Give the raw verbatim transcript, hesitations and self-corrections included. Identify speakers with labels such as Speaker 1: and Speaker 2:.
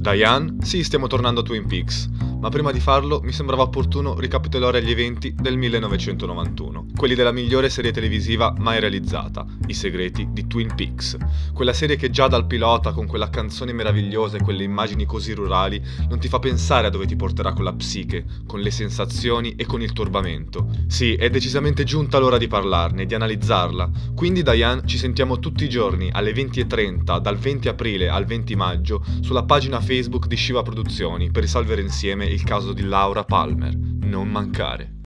Speaker 1: Diane? Sì, stiamo tornando a Twin Peaks, ma prima di farlo mi sembrava opportuno ricapitolare gli eventi del millenovecentonovantuno, quelli della migliore serie televisiva mai realizzata, I segreti di Twin Peaks. Quella serie che già dal pilota, con quella canzone meravigliosa e quelle immagini così rurali, non ti fa pensare a dove ti porterà con la psiche, con le sensazioni e con il turbamento. Sì, è decisamente giunta l'ora di parlarne, di analizzarla. Quindi Diane, ci sentiamo tutti i giorni alle venti e trenta, dal venti aprile al venti maggio, sulla pagina Facebook di Shiva Produzioni per risolvere insieme il caso di Laura Palmer. Non mancare.